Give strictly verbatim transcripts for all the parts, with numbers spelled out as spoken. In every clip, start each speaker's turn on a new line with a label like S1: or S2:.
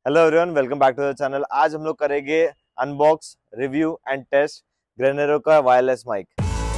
S1: Hello everyone, welcome back to the channel. आज हम लोग करेंगे अनबॉक्स, रिव्यू एंड टेस्ट ग्रेनेरो का वायरलेस माइक।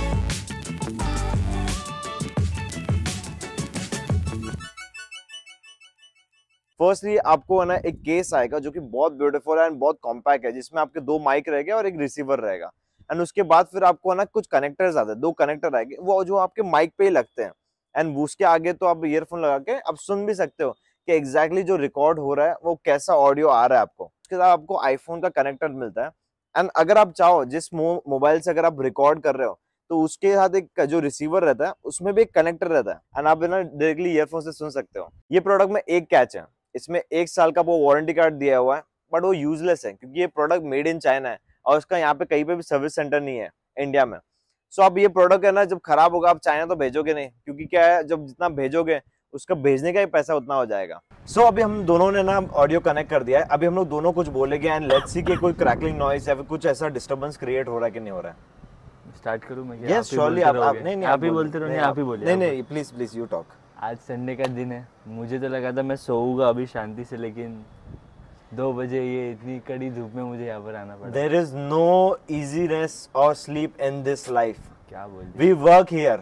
S1: फर्स्टली आपको है ना एक केस आएगा जो कि बहुत ब्यूटीफुल है एंड बहुत कॉम्पैक्ट है, जिसमें आपके दो माइक रहेंगे और एक रिसीवर रहेगा। एंड उसके बाद फिर आपको है ना कुछ कनेक्टर्स आते हैं, दो कनेक्टर आएंगे वो जो आपके माइक पे ही लगते हैं। एंड उसके आगे तो आप ईयरफोन लगा के आप सुन भी सकते हो कि एग्जैक्टली जो रिकॉर्ड हो रहा है वो कैसा ऑडियो आ रहा है आपको। उसके बाद आपको आईफोन का कनेक्टर मिलता है। एंड अगर आप चाहो जिस मोबाइल से अगर आप रिकॉर्ड कर रहे हो तो उसके साथ एक जो रिसीवर रहता है उसमें भी एक कनेक्टर रहता है एंड आप ना डायरेक्टली ईयरफोन से सुन सकते हो। ये प्रोडक्ट में एक कैच है, इसमें एक साल का वो वारंटी कार्ड दिया हुआ है, बट वो यूजलेस है क्योंकि ये प्रोडक्ट मेड इन चाइना है और उसका यहाँ पे कहीं पे भी सर्विस सेंटर नहीं है इंडिया में। सो अब ये प्रोडक्ट है ना जब खराब होगा आप चाइना तो भेजोगे नहीं, क्योंकि क्या है जब जितना भेजोगे उसका भेजने का ही पैसा उतना हो जाएगा। सो so, अभी हम दोनों ने ना ऑडियो कनेक्ट कर दिया है। अभी हम लोग दोनों कुछ बोलेंगे एंड लेट्स सी कि कोई क्रैकलिंग नॉइस या फिर कुछ ऐसा डिस्टर्बेंस क्रिएट हो रहा है कि नहीं हो रहा है।
S2: स्टार्ट करूं मैं?
S1: यस श्योरली आप आप नहीं नहीं
S2: आप ही बोलते रहो, आप ही बोलिए।
S1: नहीं नहीं प्लीज प्लीज यू टॉक।
S2: आज संडे का दिन है, मुझे तो लगा था मैं सोऊंगा अभी शांति से, लेकिन दो बजे ये इतनी कड़ी धूप में मुझे यहाँ पर आना पड़ा।
S1: देयर इज नो इजीनेस और स्लीप इन दिस लाइफ।
S2: क्या बोल
S1: we work here.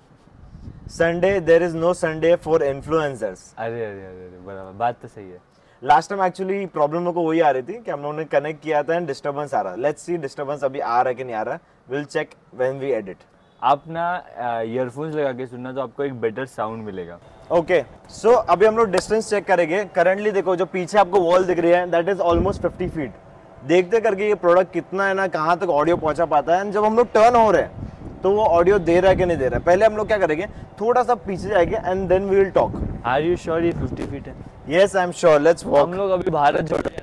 S1: Sunday there is no Sunday for influencers.
S2: अरे अरे अरे अरे बराबर, बात तो सही है।
S1: लास्ट टाइम एक्चुअली प्रॉब्लम लोग को वही आ रही थी कि हम लोगों ने कनेक्ट किया था एंड डिस्टर्बेंस आ रहा। लेट्स सी डिस्टर्बेंस अभी आ रहा है कि नहीं आ रहा। Will check when we edit.
S2: आप ना ईयरफोन्स लगा के सुनना तो आपको एक बेटर साउंड मिलेगा।
S1: ओके सो अभी हम लोग डिस्टेंस चेक करेंगे। करंटली देखो जो पीछे आपको वॉल दिख रही है that is almost fifty feet. देखते करके ये प्रोडक्ट कितना है ना कहाँ तक ऑडियो पहुंचा पाता है। एंड जब हम लोग टर्न हो रहे हैं तो वो ऑडियो दे रहा है कि नहीं दे रहा है। पहले हम लोग क्या करेंगे, थोड़ा सा पीछे जाएंगे and then we will talk.
S2: Are you sure ये फिफ्टी फीट है?
S1: Yes I am sure, let's walk.
S2: हम लोग अभी भारत जोड़े।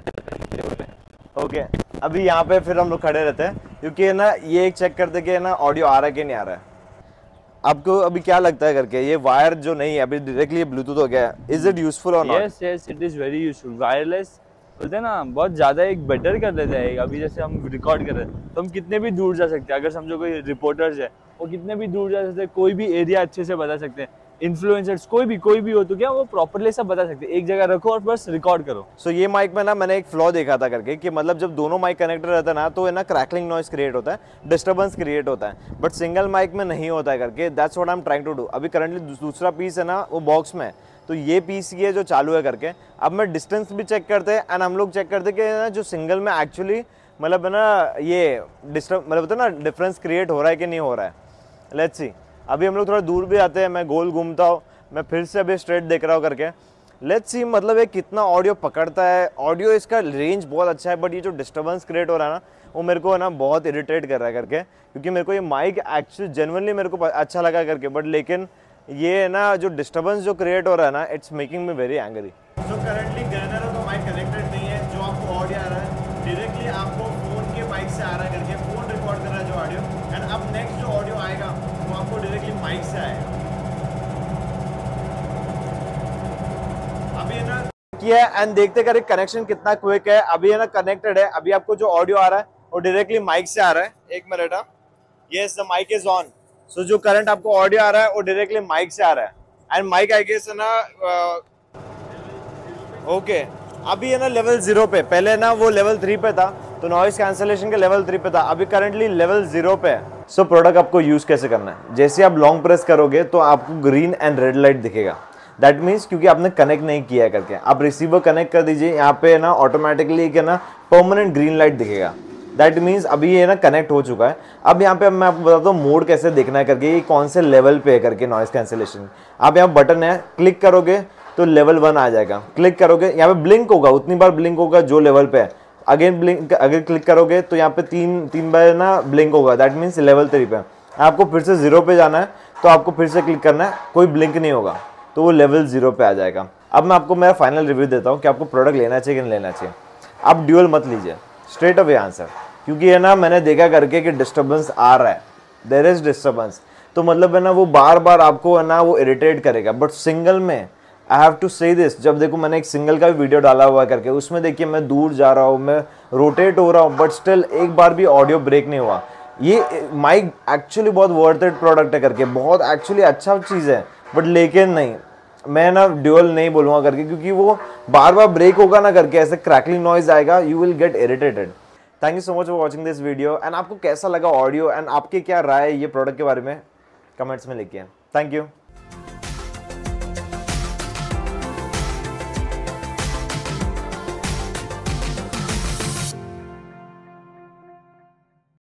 S1: Okay okay. अभी यहाँ पे फिर हम लोग खड़े रहते हैं क्योंकि ना ये एक चेक करते कि ना ऑडियो आ रहा है कि नहीं आ रहा है। आपको अभी क्या लगता है करके ये वायर जो नहीं है अभी डायरेक्टली ब्लूटूथ हो गया है, is it useful or not?
S2: Yes yes it is very useful. Wireless बोलते हैं ना बहुत ज्यादा एक बेटर कर देता है। अभी जैसे हम रिकॉर्ड कर रहे हैं तो हम कितने भी दूर जा सकते हैं। अगर समझो कोई रिपोर्टर्स है वो कितने भी दूर जा सकते हैं, कोई भी एरिया अच्छे से बता सकते हैं। इन्फ्लुएंसर्स कोई भी कोई भी हो तो क्या वो प्रॉपर्ली सब बता सकते हैं। एक जगह रखो और बस रिकॉर्ड करो।
S1: सो so, ये माइक में ना मैंने एक फ्लॉ देखा था करके कि मतलब जब दोनों माइक कनेक्टेड रहता है ना तो है ना क्रैकलिंग नॉइस क्रिएट होता है, डिस्टर्बेंस क्रिएट होता है, बट सिंगल माइक में नहीं होता है करके। That's what I am trying to do. अभी करंटली दूसरा पीस है ना वो बॉक्स में है, तो ये पीस ये जो चालू है करके। अब मैं डिस्टेंस भी चेक करते हैं एंड हम लोग चेक करते कि ना जो सिंगल में एक्चुअली मतलब है ना ये डिस्टर्ब मतलब होता है ना डिफरेंस क्रिएट हो रहा है कि नहीं हो रहा है। Let's see. अभी हम लोग थोड़ा दूर भी आते हैं, मैं गोल घूमता हूँ, मैं फिर से अभी स्ट्रेट देख रहा हूँ करके। लेट्स सी मतलब ये कितना ऑडियो पकड़ता है। ऑडियो इसका रेंज बहुत अच्छा है, बट ये जो डिस्टर्बेंस क्रिएट हो रहा है ना वो मेरे को है ना बहुत इरिटेट कर रहा है करके, क्योंकि मेरे को ये माइक एक्चुअली जेन्युइनली मेरे को अच्छा लगा करके, बट लेकिन ये है ना जो डिस्टर्बेंस जो क्रिएट हो रहा है ना it's making me very angry. So currently ग्रेनेरो का माइक कनेक्टेड नहीं है। जो आपको ऑडियो आ रहा है डायरेक्टली आपको फोन के माइक से आ रहा है करके, फोन रिकॉर्ड कर रहा है जो ऑडियो। एंड अब नेक्स्ट जो ऑडियो आएगा वो आपको डायरेक्टली माइक से आएगा। अभी है ना किया एंड देखते करें कनेक्शन कितना क्विक है। अभी है ना कनेक्टेड है। अभी आपको जो ऑडियो आ रहा है वो डायरेक्टली माइक से आ रहा है। एक मिनट। Yes the mic is on. So जो करंट आपको ऑडियो आ रहा है वो डायरेक्टली माइक से आ रहा है। एंड माइक आई गेस है ना ओके uh, okay. अभी है ना लेवल जीरो पे, पहले ना वो लेवल थ्री पे था तो नॉइस कैंसलेशन के लेवल थ्री पे था, अभी करंटली लेवल जीरो पे है। सो so, प्रोडक्ट आपको यूज कैसे करना है, जैसे आप लॉन्ग प्रेस करोगे तो आपको ग्रीन एंड रेड लाइट दिखेगा। दैट मीन्स क्योंकि आपने कनेक्ट नहीं किया करके। आप रिसीवर कनेक्ट कर दीजिए, यहाँ पे ना ऑटोमेटिकली क्या ना परमानेंट ग्रीन लाइट दिखेगा। दैट मीन्स अभी ये ना कनेक्ट हो चुका है। अब यहाँ पे मैं आपको बताता हूँ मोड कैसे देखना है करके, ये कौन से लेवल पे है करके नॉइस कैंसिलेशन। आप यहाँ बटन है, क्लिक करोगे तो लेवल वन आ जाएगा। क्लिक करोगे यहाँ पे ब्लिंक होगा, उतनी बार ब्लिंक होगा जो लेवल पे है। अगेन ब्लिंक, अगर क्लिक करोगे तो यहाँ पे तीन तीन बार ना ब्लिंक होगा, दैट मीन्स लेवल थ्री पे। आपको फिर से जीरो पे जाना है तो आपको फिर से क्लिक करना है, कोई ब्लिंक नहीं होगा तो वो लेवल जीरो पे आ जाएगा। अब मैं आपको मेरा फाइनल रिव्यू देता हूँ कि आपको प्रोडक्ट लेना चाहिए कि नहीं लेना चाहिए। आप ड्यूअल मत लीजिए, स्ट्रेट अवे आंसर, क्योंकि है ना मैंने देखा करके कि डिस्टर्बेंस आ रहा है, देयर इज डिस्टर्बेंस, तो मतलब है ना वो बार बार आपको है ना वो इरिटेट करेगा। बट सिंगल में I have to say this, जब देखो मैंने एक सिंगल का भी वीडियो डाला हुआ करके, उसमें देखिए मैं दूर जा रहा हूँ, मैं रोटेट हो रहा हूँ, बट स्टिल एक बार भी ऑडियो ब्रेक नहीं हुआ। ये माइक एक्चुअली बहुत वर्थ इट प्रोडक्ट है करके, बहुत एक्चुअली अच्छा चीज़ है, बट लेकिन नहीं मैं ना ड्यूअल नहीं बोलूँगा करके, क्योंकि वो बार बार ब्रेक होगा ना करके ऐसे क्रैकलिंग नॉइज आएगा, you will get irritated. Thank you so much for watching this video and आपको कैसा लगा ऑडियो एंड आपके क्या राय है ये प्रोडक्ट के बारे में कमेंट्स में लिखिए। Thank you.